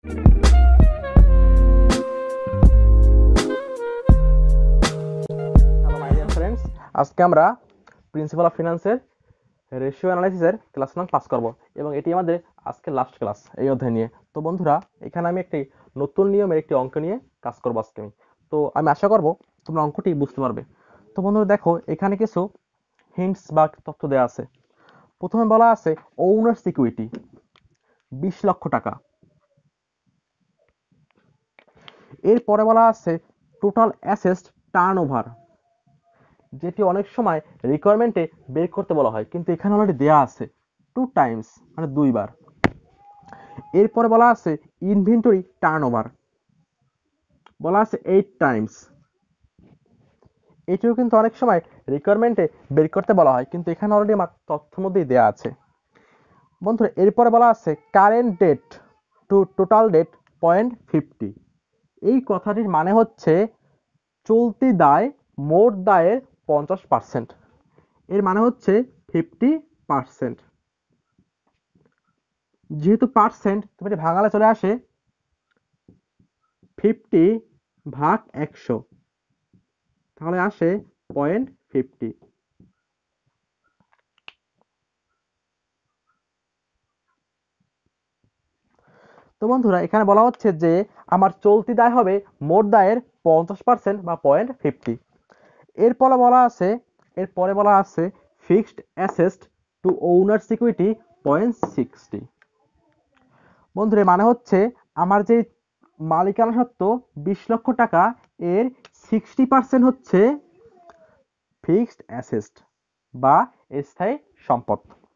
Hello my dear friends, আজকে আমরা principal of ফিনান্সের রেশিও অ্যানালাইসিসের ক্লাস নং পাস করব এবং এটি আমাদের আজকের লাস্ট ক্লাস এই অধ্যায় নিয়ে। তো বন্ধুরা, এখানে আমি একটি নতুন নিয়মের একটি অঙ্ক নিয়ে কাজ করবো আজকে আমি আশা করব তোমরা অঙ্কটি বুঝতে পারবে। তো বন্ধুরা দেখো, এখানে কিছু হিন্টস বা তথ্য দেওয়া আছে। প্রথমে বলা আছে ওনার্স ইকুইটি 20 লক্ষ টাকা। এরপরে বলা আছে টোটাল অ্যাসেট টার্নওভার, যেটি অনেক সময় রিকোয়ারমেন্টে বের করতে বলা হয়, কিন্তু এখানে অলরেডি দেয়া আছে 2 টাইমস, মানে 2 বার। এরপরে বলা আছে ইনভেন্টরি টার্নওভার, বলা আছে 8 টাইমস। এটিও কিন্তু অনেক সময় রিকোয়ারমেন্টে বের করতে বলা হয়, কিন্তু এখানে অলরেডি আমার তথ্যের মধ্যেই দেয়া আছে। বন্ধুরা, এরপরে বলা আছে current debt to total debt 0.50। এই কথাটির মানে হচ্ছে চলতি দায় মোট দায়ের 50%। এর মানে হচ্ছে 50%। যেহেতু পার্সেন্ট, তুমি এটা ভাঙালে চলে আসে 50/100, তাহলে আসে 0.50। তো বন্ধুরা, এখানে বলা হচ্ছে যে আমার চলতি দায় হবে মোট দায়ের 50% বা 0.50। এরপরে বলা আছে fixed asset to owner security 0.60। বন্ধুরা, মানে হচ্ছে আমার যে মালিকানা সত্ত্ব 20 লক্ষ টাকা, এর 60% হচ্ছে ফিক্সড অ্যাসেট বা স্থায়ী সম্পদ।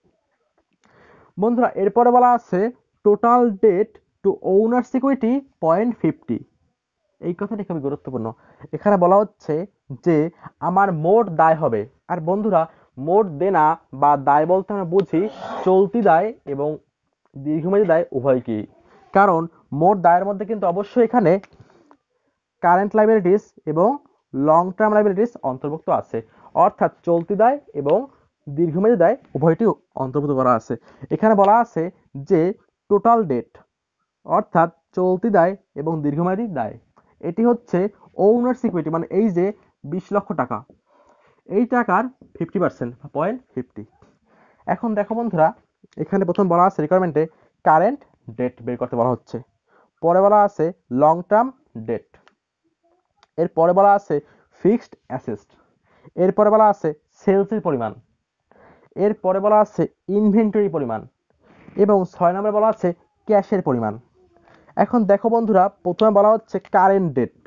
বন্ধুরা, এরপরে বলা আছে total debt to owner security 0.50। এই কথাটি খুবই গুরুত্বপূর্ণ। এখানে বলা হচ্ছে যে আমার মোট দায় হবে, আর বন্ধুরা মোট দেনা বা দায় বলতে আমরা বুঝি চলতি দায় এবং দীর্ঘমেয়াদী দায় উভয়কেই। কারণ মোট দায়ের মধ্যে কিন্তু অবশ্যই এখানে কারেন্ট লাইবিলিটিস এবং লং টার্ম লাইবিলিটিস অন্তর্ভুক্ত আছে, অর্থাৎ চলতি দায় এবং দীর্ঘমেয়াদী দায় উভয়টি অন্তর্ভুক্ত করা আছে। এখানে বলা আছে যে টোটাল ডেট, অর্থাৎ চলতি দায় এবং দীর্ঘমেয়াদী দায়, এটি হচ্ছে ওনার সিকিউরিটি, মানে এই যে 20 লক্ষ টাকা, এই টাকার 50% বা 0.50। এখন দেখো বন্ধুরা, এখানে প্রথম বলা আছে রিকোয়ারমেন্টে কারেন্ট ডেট বের করতে বলা হচ্ছে, পরে বলা আছে লং টার্ম ডেট, এরপরে বলা আছে ফিক্সড অ্যাসেট, এরপরে বলা আছে সেলসের পরিমাণ, এরপরে বলা আছে ইনভেন্টরি পরিমাণ, এবং 6 নম্বরে বলা আছে ক্যাশের পরিমাণ। এখন দেখো বন্ধুরা, প্রথমে বলা হচ্ছে কারেন্ট ডেট।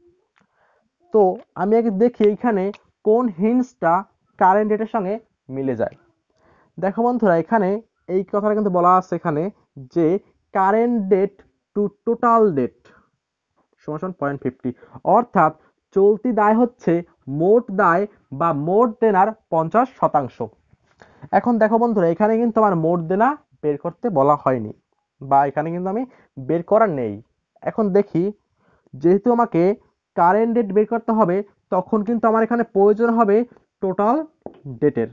তো আমি আগে দেখি এইখানে কোন হিন্টসটা কারেন্ট ডেটের সঙ্গে মিলে যায়। দেখো বন্ধুরা, এখানে এই কথাটা কিন্তু বলা আছে এখানে যে current debt to total debt সমান 0.50, অর্থাৎ চলতি দায় হচ্ছে মোট দায় বা মোট দেনার 50%। এখন দেখো বন্ধুরা, এখানে কিন্তু আমার মোট দেনা বের করতে বলা হয়নি, বা এখানে কিন্তু আমি বের করার নেই। এখন দেখি, যেহেতু আমাকে কারেন্ট ডেট বের করতে হবে, তখন কিন্তু আমার এখানে প্রয়োজন হবে টোটাল ডেটের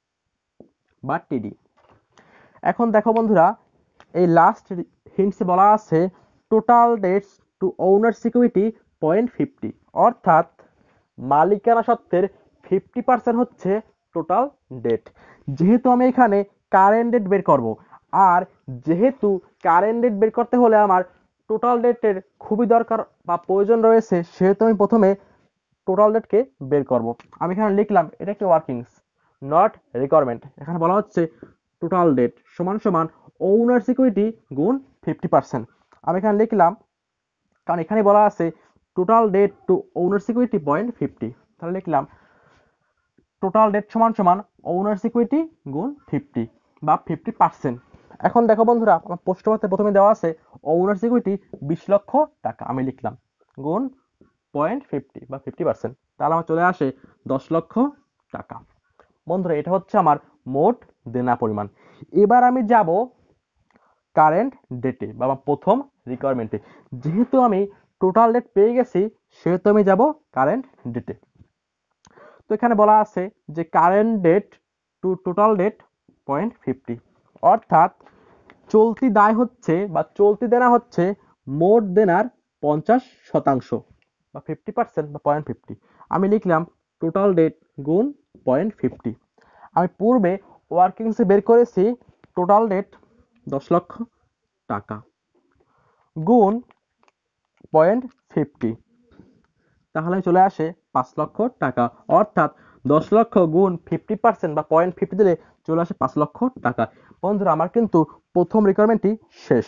বা টিডি। এখন দেখো বন্ধুরা, এই লাস্ট হিন্টসে বলা আছে total debts to owner security 0.50, অর্থাৎ মালিকানা সত্ত্বের 50% হচ্ছে টোটাল ডেট। যেহেতু আমি এখানে কারেন্ট ডেট বের করব, আর যেহেতু কারেন্ট ডেট বের করতে হলে আমার টোটাল ডেটের খুবই দরকার বা প্রয়োজন রয়েছে, সেহেতু আমি প্রথমে টোটাল ডেটকে বের করব। আমি এখানে লিখলাম এটা একটি ওয়ার্কিংস, নট রিকোয়ারমেন্ট। এখানে বলা হচ্ছে টোটাল ডেট সমান সমান ওনার সিকিউরিটি গুণ 50%। আমি এখানে লিখলাম, কারণ এখানে বলা আছে total debt to owner security 0.50, তাহলে লিখলাম টোটাল ডেট সমান সমান ওনার সিকিউরিটি গুণ 50 বা 50%। এখন দেখো বন্ধুরা, আমার প্রশ্নপত্রে প্রথমে দেওয়া আছে ওনার সিকিউরিটি 20 লক্ষ টাকা, আমি লিখলাম গুণ 0.50 বা 50%, তাহলে আমার চলে আসে 10 লক্ষ টাকা। বন্ধুরা, এটা হচ্ছে আমার মোট দেনা পরিমাণ। এবার আমি যাব কারেন্ট ডেটে বা আমার প্রথম রিকোয়ারমেন্টে। যেহেতু আমি টোটাল ডেট পেয়ে গেছি, সেহেতু আমি যাব কারেন্ট ডেটে। তো এখানে বলা আছে যে current debt to total debt 0.50, অর্থাৎ চলতি দায় হচ্ছে বা চলতি দেনা হচ্ছে মোট দেনার 50% বা 50% বা 0.50। আমি লিখলাম টোটাল ডেট গুণ 0.50। আমি পূর্বে ওয়ার্কিংসে বের করেছি টোটাল ডেট 10 লক্ষ টাকা গুণ 0.50, তাহলে চলে আসে 5 লক্ষ টাকা। অর্থাৎ 10 লক্ষ গুণ 50% বা 0.50 দিলে চলে আসে 5 লক্ষ টাকা। বন্ধুরা আমার কিন্তু প্রথম রিকোয়ারমেন্টটি শেষ।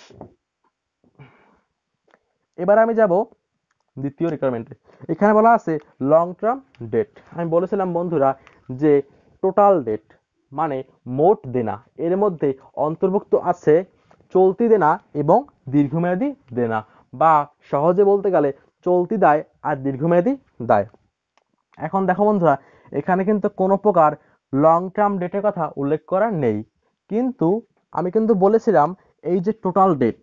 এবার আমি যাব দ্বিতীয় রিকোয়ারমেন্টে। এখানে বলা আছে লং টার্ম ডেট। আমি বলেছিলাম বন্ধুরা যে টোটাল ডেট মানে মোট দেনা, এর মধ্যে অন্তর্ভুক্ত আছে চলতি দেনা এবং দীর্ঘমেয়াদী দেনা, বা সহজে বলতে গেলে চলতি দায় আর দীর্ঘমেয়াদী দায়। এখন দেখো বন্ধুরা, এখানে কিন্তু কোনো প্রকার লং টার্ম ডেটের কথা উল্লেখ করা নেই, কিন্তু আমি কিন্তু বলেছিলাম এই যে টোটাল ডেট,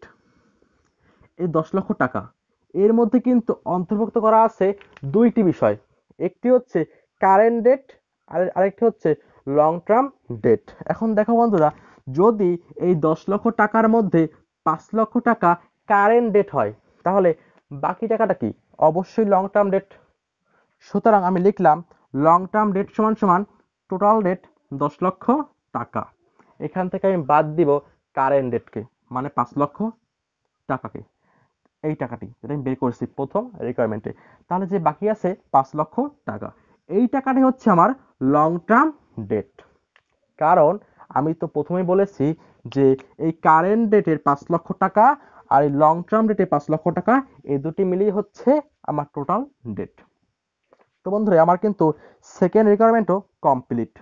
এই 10 লক্ষ টাকা, এর মধ্যে কিন্তু অন্তর্ভুক্ত করা আছে দুইটি বিষয়। একটি হচ্ছে কারেন্ট ডেট আর আরেকটি হচ্ছে লং টার্ম ডেট। এখন দেখো বন্ধুরা, যদি এই 10 লক্ষ টাকার মধ্যে 5 লক্ষ টাকা কারেন্ট ডেট হয়, তাহলে বাকি টাকাটা কি? অবশ্যই লং টার্ম ডেট। সুতরাং আমি লিখলাম লং টার্ম ডেট সমান সমান টোটাল ডেট 10 লক্ষ টাকা। এখান থেকে আমি বাদ দিব কারেন্ট ডেটকে, মানে 5 লক্ষ টাকাকে, এই টাকাটি যেটা আমি বের করেছি প্রথম রিকোয়ারমেন্টে। তাহলে যে বাকি আছে 5 লক্ষ টাকা, এই টাকাটি হচ্ছে আমার লং টার্ম ডেট। কারণ আমি তো প্রথমেই বলেছি যে এই কারেন্ট ডেটের 5 লক্ষ টাকা আর এই লং টার্ম ডেটের 5 লক্ষ টাকা, এই দুটি মিলিয়ে হচ্ছে আমার টোটাল ডেট। তো বন্ধুরা আমার কিন্তু সেকেন্ড রিকোয়ারমেন্টও কমপ্লিট।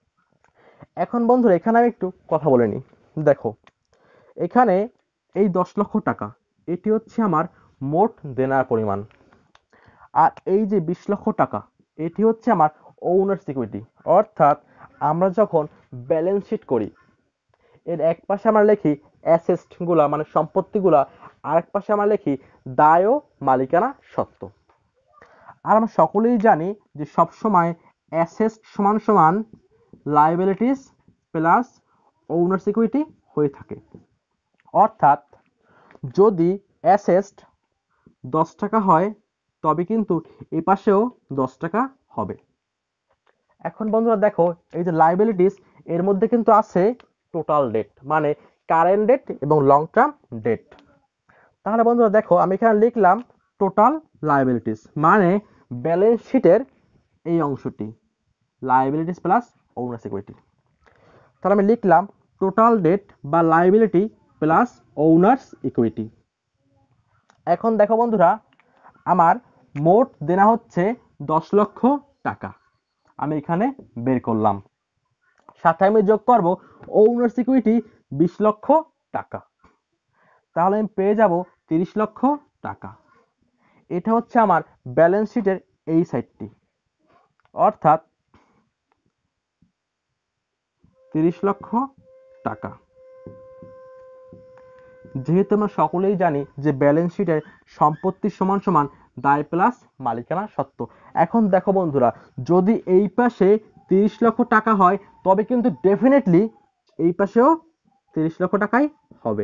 এখন বন্ধুরা এখানে আমি একটু কথা বলে নিই। দেখো, এখানে এই 10 লক্ষ টাকা, এটি হচ্ছে আমার মোট দেনার পরিমাণ, আর এই যে 20 লক্ষ টাকা, এটি হচ্ছে আমার ওনার সিকিউরিটি। অর্থাৎ আমরা যখন ব্যালেন্স শিট করি, এর এক পাশে আমরা লিখি অ্যাসেট গুলা মানে সম্পত্তিগুলা, আর এক পাশে আমরা লিখি দায় ও মালিকানা সত্ত্ব। আর আমরা সকলেই জানি যে সবসময় অ্যাসেট সমান সমান লায়াবিলিটিস প্লাস ওনার সিকিউরিটি হয়ে থাকে। অর্থাৎ যদি অ্যাসেট 10 টাকা হয়, তবে কিন্তু এ পাশেও 10 টাকা হবে। এখন বন্ধুরা দেখো, এই যে লায়াবিলিটিস, এর মধ্যে কিন্তু আছে টোটাল ডেট মানে কারেন্ট ডেট এবং লং টার্ম ডেট। তাহলে বন্ধুরা দেখো, আমি এখানে লিখলাম টোটাল লায়াবিলিটিস মানে ব্যালেন্স শিটের এই অংশটি, লায়াবিলিটিস প্লাস ওনার সিকিউরিটি। তাহলে আমি লিখলাম টোটাল ডেট বা লায়াবিলিটি প্লাস ওনার্স ইকুইটি। এখন দেখো বন্ধুরা, আমার মোট দেনা হচ্ছে 10 লক্ষ টাকা, আমি এখানে বের করলাম। সাথে আমি যোগ করব ওনার সিকিউরিটি 20 লক্ষ টাকা, তাহলে আমি পেয়ে যাব 30 লক্ষ টাকা। এটা হচ্ছে আমার ব্যালেন্স শিটের এই সাইডটি, অর্থাৎ 30 লক্ষ টাকা। যেহেতু আমরা সকলেই জানি যে ব্যালেন্স শিটের সম্পত্তি সমান সমান দায় প্লাস মালিকানা সত্ত্ব। এখন দেখো বন্ধুরা, যদি এই পাশে 30 লক্ষ টাকা হয়, তবে কিন্তু ডেফিনেটলি এই পাশেও 30 লক্ষ টাকাই হবে।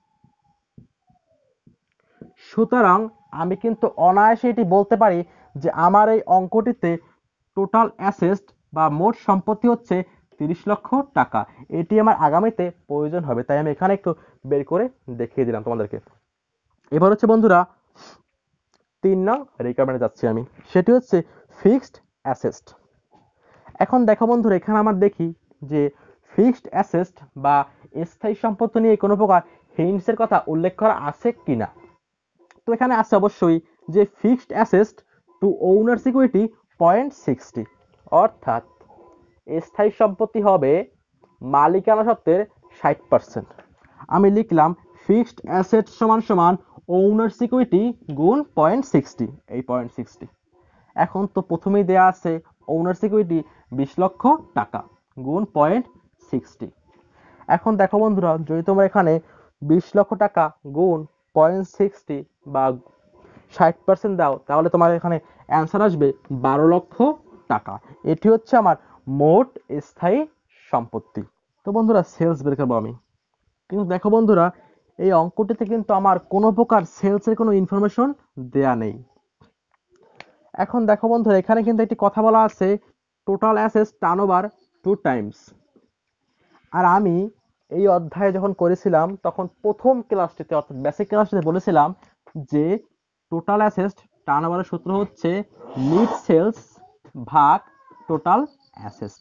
সুতরাং আমি কিন্তু অনায়াসে এটি বলতে পারি যে আমার এই অঙ্কটিতে টোটাল অ্যাসেট বা মোট সম্পত্তি হচ্ছে 30 লক্ষ টাকা। এটি আমার আগামীতে প্রয়োজন হবে, তাই আমি এখানে একটু বের করে দেখিয়ে দিলাম তোমাদেরকে। এবার হচ্ছে বন্ধুরা 3 নং রিকোয়ারমেন্টে যাচ্ছি আমি, সেটি হচ্ছে ফিক্সড অ্যাসেট। এখন দেখো বন্ধুরা, এখানে আমরা দেখি যে ফিক্সড অ্যাসেট বা স্থায়ী সম্পত্তি নিয়ে কোনো প্রকার হিন্টসের কথা উল্লেখ করা আছে কিনা। তো এখানে আছে অবশ্যই যে fixed asset to owner security 0.60, অর্থাৎ স্থায়ী সম্পত্তি হবে মালিকানা সত্ত্বের 60%। আমি লিখলাম ফিক্সড অ্যাসেট সমান সমান ওনার সিকিউরিটি গুণ 0.60, এই 0.60। এখন তো প্রথমেই দেয়া আছে ওনার সিকিউরিটি 20 লক্ষ টাকা গুণ 0.60। এখন দেখো বন্ধুরা, যদি তোমরা এখানে 20 লক্ষ টাকা গুণ 0.60 বা 60% দাও, তাহলে তোমার এখানে অ্যান্সার আসবে 12 লক্ষ টাকা। এটি হচ্ছে আমার মোট স্থায়ী সম্পত্তি। তো বন্ধুরা সেলস বের করবো আমি, কিন্তু দেখো বন্ধুরা, এই অঙ্কটিতে কিন্তু আমার কোনো প্রকার সেলসের কোনো ইনফরমেশন দেয়া নেই। এখন দেখো বন্ধুরা, এখানে কিন্তু একটি কথা বলা আছে, টোটাল অ্যাসেটস টার্নওভার 2 টাইমস। আর আমি এই অধ্যায়ে যখন করেছিলাম তখন প্রথম ক্লাসটিতে অর্থাৎ বেসিক ক্লাসটিতে বলেছিলাম যে টোটাল অ্যাসেটস টার্নওভারের সূত্র হচ্ছে নিট সেলস ভাগ টোটাল অ্যাসেটস।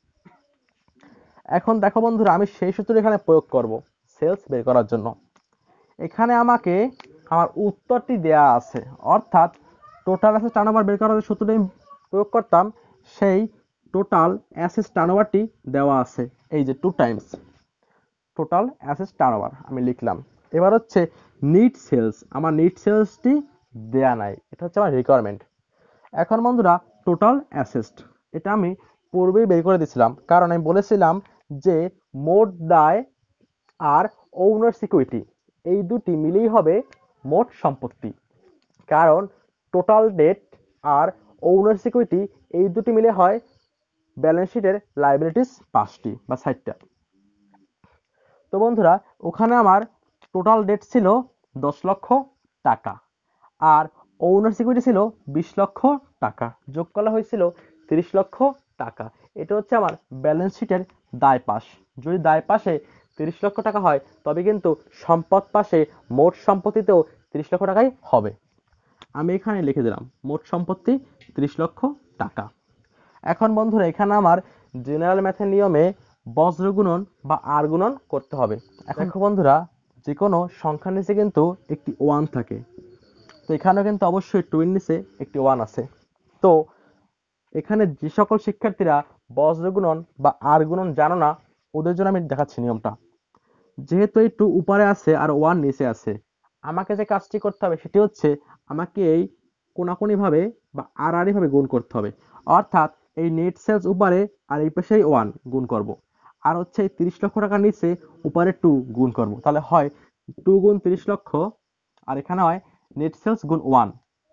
এখন দেখো বন্ধুরা, আমি সেই সূত্র এখানে প্রয়োগ করব সেলস বের করার জন্য। এখানে আমাকে আমার উত্তরটি দেয়া আছে, অর্থাৎ টোটাল অ্যাসেট টার্নওভার বের করার যে সূত্রটি আমি প্রয়োগ করতাম সেই টোটাল অ্যাসেট টার্নওভারটি দেওয়া আছে, এই যে 2 টাইমস টোটাল অ্যাসেট টার্নওভার আমি লিখলাম। এবার হচ্ছে নিট সেলস, আমার নিট সেলসটি দেয়া নাই, এটা হচ্ছে আমার রিকোয়ারমেন্ট। এখন বন্ধুরা টোটাল অ্যাসেট এটা আমি পূর্বেই বের করে দিয়েছিলাম, কারণ আমি বলেছিলাম যে মোট দায় আর ওনার্স ইকুইটি এই দুটি মিলেই হবে মোট সম্পত্তি। কারণ টোটাল ডেট আর ওনার্স ইকুইটি এই দুটি মিলে হয় ব্যালেন্স শিটের লাইবিলিটিস 5টি বা 60টা। তো বন্ধুরা, ওখানে আমার টোটাল ডেট ছিল 10 লক্ষ টাকা আর ওনার্স ইকুইটি ছিল 20 লক্ষ টাকা, যোগ করা হয়েছিল 30 লক্ষ টাকা। এটা হচ্ছে আমার ব্যালেন্স শিটের দায় পাশ। যদি দায় পাশে 30 লক্ষ টাকা হয় তবে কিন্তু সম্পদ পাশে মোট সম্পত্তিতেও 30 লক্ষ টাকাই হবে। আমি এখানে লিখে দিলাম মোট সম্পত্তি 30 লক্ষ টাকা। এখন বন্ধুরা, এখানে আমার জেনারেল ম্যাথের নিয়মে বজ্র গুণন বা আর গুণন করতে হবে। দেখো বন্ধুরা, যে কোনো সংখ্যার নিচে কিন্তু একটি 1 থাকে, তো এখানেও কিন্তু অবশ্যই 2 এর নিচে একটি 1 আছে। তো এখানে যে সকল শিক্ষার্থীরা বজ্র গুণন বা আর গুণন জানো না, ওদের জন্য আমি দেখাচ্ছি নিয়মটা। যেহেতু এই 2 উপরে আছে আর 1 নিচে আছে, আমাকে যে কাজটি করতে হবে সেটি হচ্ছে আমাকে এই কোনাকুনি ভাবে বা আড়াআড়ি ভাবে গুণ করতে হবে। অর্থাৎ এই নেট সেলস উপরে আর এই পাশে 1 গুণ করব, আর হচ্ছে এই 30 লক্ষ টাকার নিচে উপরে 2 গুণ করব, তাহলে হয় 2 গুণ 30 লক্ষ, আর এখানে হয় নেট সেলস গুণ 1।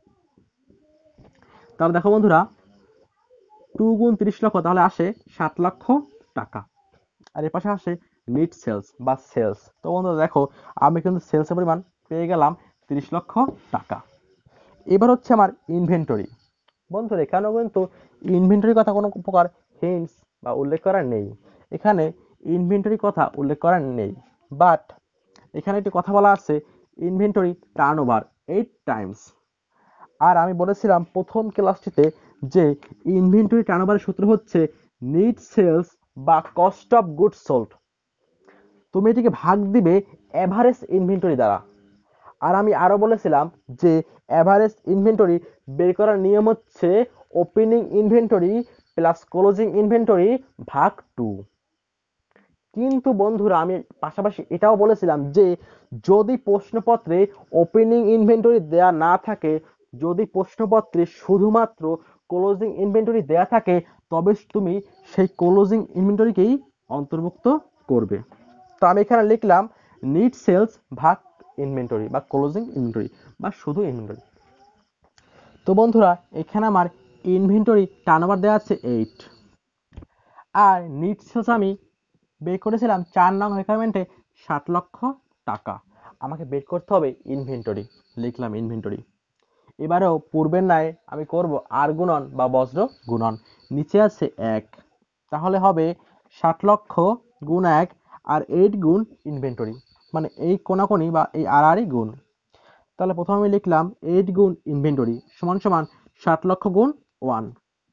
তাহলে দেখো বন্ধুরা, 2 গুণ 30 লক্ষ তাহলে আসে 7 লক্ষ টাকা, আর এর পাশে আসে নেট সেলস বা সেলস। তো বন্ধুরা দেখো, আমি কিন্তু সেলসের পরিমাণ পেয়ে গেলাম 30 লক্ষ টাকা। এবার হচ্ছে আমার ইনভেন্টরি। বন্ধুরা, এখানেও কিন্তু ইনভেন্টরির কথা কোনো প্রকার হিন্টস বা উল্লেখ করা নেই, এখানে ইনভেন্টরির কথা উল্লেখ করা নেই। বাট এখানে একটি কথা বলা আছে, ইনভেন্টরি টার্নওভার 8 টাইমস। আর আমি বলেছিলাম প্রথম ক্লাসটিতে যে ইনভেন্টরি টার্নওভারের সূত্র হচ্ছে নিট সেলস বা কস্ট অফ গুডস সোল্ড। তুমি এটিকে ভাগ দিবে এভারেজ ইনভেন্টরি দ্বারা। আর আমি আরো বলেছিলাম যে এভারেজ ইনভেন্টরি বের করার নিয়ম হচ্ছে opening inventory plus closing inventory ভাগ 2। কিন্তু বন্ধুরা, আমি পাশাপাশি এটাও বলেছিলাম যে যদি প্রশ্নপত্রে ওপেনিং ইনভেন্টরি দেয়া না থাকে, যদি প্রশ্নপত্রে শুধুমাত্র ক্লোজিং ইনভেন্টরি দেয়া থাকে, তবে তুমি সেই ক্লোজিং ইনভেন্টরিকেই অন্তর্ভুক্ত করবে। তো আমি এখানে লিখলাম নিট সেলস ভাগ ইনভেন্টরি বা ক্লোজিং ইনভেন্টরি বা শুধু ইনভেন্টরি। তো বন্ধুরা, এখানে আমার ইনভেন্টরি টার্নওভার দেওয়া আছে 8, আর নিট সেলস আমি বের করেছিলাম 4 নং রিকোয়ারমেন্টে 7 লক্ষ টাকা। আমাকে বের করতে হবে ইনভেন্টরি, লিখলাম ইনভেন্টরি। এবারেও পূর্বের ন্যায় আমি করব আর গুণন বা বজ্র গুণন। নিচে আছে 1, তাহলে হবে 7 লক্ষ গুণ 1 আর 8 গুণ ইনভেন্টরি, মানে এই কোনাকুনি বা এই আড়াআড়ি গুণ। তাহলে প্রথমে আমি লিখলাম 8 গুণ ইনভেন্টরি সমান সমান 7 লক্ষ গুণ 1।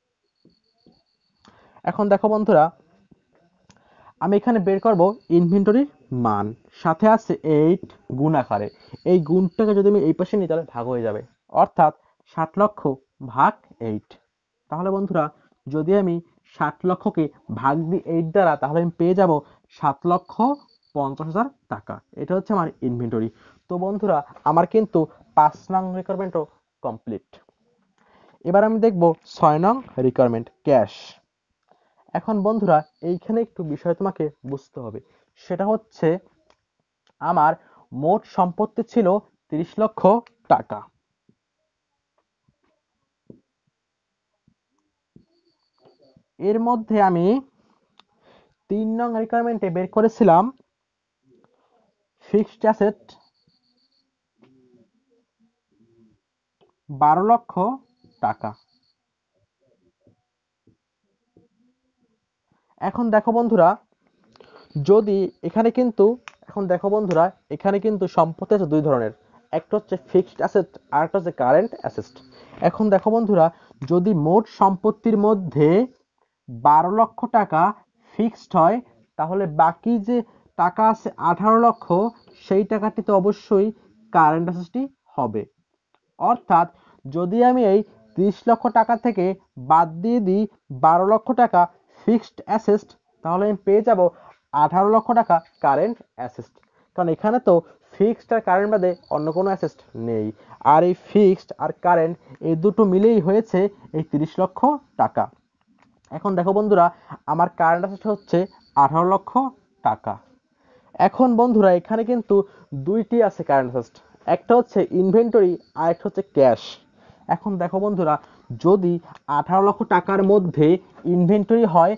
এখন দেখো বন্ধুরা, আমি এখানে বের করব ইনভেন্টরির মান, সাথে আছে 8 গুণ আকারে। এই গুণটাকে যদি আমি এই পাশে নিই তাহলে ভাগ হয়ে যাবে, অর্থাৎ 7 লক্ষ ভাগ 8। তাহলে বন্ধুরা, যদি আমি 7 লক্ষকে ভাগ দিই 8 দ্বারা, তাহলে আমি পেয়ে যাব 7,50,000 টাকা। এটা হচ্ছে আমার ইনভেন্টরি। তো বন্ধুরা, আমার কিন্তু 5 নং রিকোয়ারমেন্টও কমপ্লিট। এবার আমি দেখব 6 নং রিকোয়ারমেন্ট ক্যাশ। এখন বন্ধুরা, এইখানে একটু বিষয় তোমাকে বুঝতে হবে, সেটা হচ্ছে আমার মোট সম্পত্তি ছিল 30 লক্ষ টাকা। এর মধ্যে আমি 3 নং রিকোয়ারমেন্টে বের করেছিলাম ফিক্সড অ্যাসেট 12 লক্ষ টাকা। এখন দেখো বন্ধুরা, যদি এখানে কিন্তু এখানে কিন্তু সম্পত্তি আছে দুই ধরনের, একটা হচ্ছে ফিক্সড অ্যাসেট আর একটা হচ্ছে কারেন্ট অ্যাসেট। এখন দেখো বন্ধুরা, যদি মোট সম্পত্তির মধ্যে 12 লক্ষ টাকা ফিক্সড হয়, তাহলে বাকি যে টাকা আছে 18 লক্ষ, সেই টাকাটি তো অবশ্যই কারেন্ট অ্যাসেটই হবে। অর্থাৎ যদি আমি এই 30 লক্ষ টাকা থেকে বাদ দিয়ে দিই 12 লক্ষ টাকা ফিক্সড অ্যাসেট, তাহলে আমি পেয়ে যাব 18 লক্ষ টাকা কারেন্ট অ্যাসেট। কারণ এখানে তো ফিক্সড আর কারেন্ট বাদে অন্য কোনো অ্যাসেট নেই, আর এই ফিক্সড আর কারেন্ট এই দুটো মিলেই হয়েছে এই 30 লক্ষ টাকা। এখন দেখো বন্ধুরা, আমার কারেন্ট অ্যাসেট হচ্ছে 18 লক্ষ টাকা। এখন বন্ধুরা এখানে কিন্তু দুইটি আছে কারেন্ট অ্যাসেট, একটা হচ্ছে ইনভেন্টরি আর একটা হচ্ছে ক্যাশ। এখন দেখো বন্ধুরা, যদি 18 লক্ষ টাকার মধ্যে ইনভেন্টরি হয়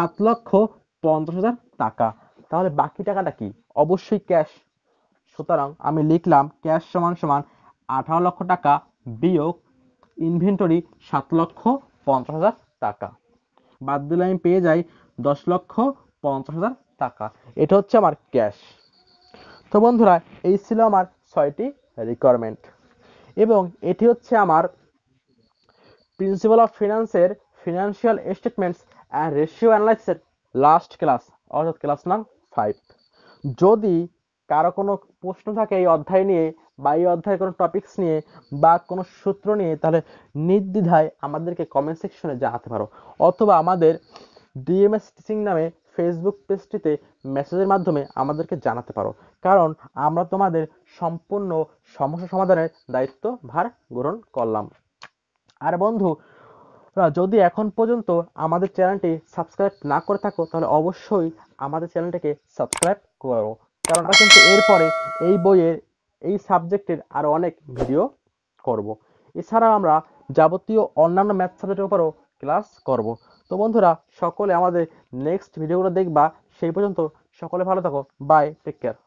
7,50,000 টাকা, তাহলে বাকি টাকাটা কি? অবশ্যই ক্যাশ। সুতরাং আমি লিখলাম ক্যাশ সমান সমান 18 লক্ষ টাকা বিয়োগ ইনভেন্টরি 7,50,000 টাকা। বাদ দিলে আমি পেয়ে যাই 10,50,000 টাকা। এটা হচ্ছে আমার ক্যাশ। তো বন্ধুরা, এই ছিল আমার 6টি রিকোয়ারমেন্ট, এবং এটি হচ্ছে আমার প্রিন্সিপাল অফ ফিনান্সের ফিনান্সিয়াল স্টেটমেন্টস অ্যান্ড রেশিও অ্যানালাইসিসের লাস্ট ক্লাস, অর্থাৎ ক্লাস নাম 5। যদি কারো কোনো প্রশ্ন থাকে এই অধ্যায় নিয়ে, বা এই অধ্যায়ের কোনো টপিকস নিয়ে, বা কোনো সূত্র নিয়ে, তাহলে নির্দ্বিধায় আমাদেরকে কমেন্ট সেকশনে জানাতে পারো, অথবা আমাদের ডিএমএস টিচিং নামে ফেসবুক পেজটিতে মেসেজের মাধ্যমে আমাদেরকে জানাতে পারো। কারণ আমরা তোমাদের সম্পূর্ণ সমস্যা সমাধানের দায়িত্ব ভার গ্রহণ করলাম। আর বন্ধু, যদি এখন পর্যন্ত আমাদের চ্যানেলটি সাবস্ক্রাইব না করে থাকো, তাহলে অবশ্যই আমাদের চ্যানেলটিকে সাবস্ক্রাইব করো। কারণ আমরা কিন্তু এরপরে এই বইয়ের এই সাবজেক্টের আরো অনেক ভিডিও করব। এছাড়া আমরা যাবতীয় অন্যান্য ম্যাথ সাবজেক্টের উপরও ক্লাস করব। তো বন্ধুরা, সকলে আমাদের নেক্সট ভিডিওগুলো দেখবা। সেই পর্যন্ত সকলে ভালো থাকো। Bye, take care.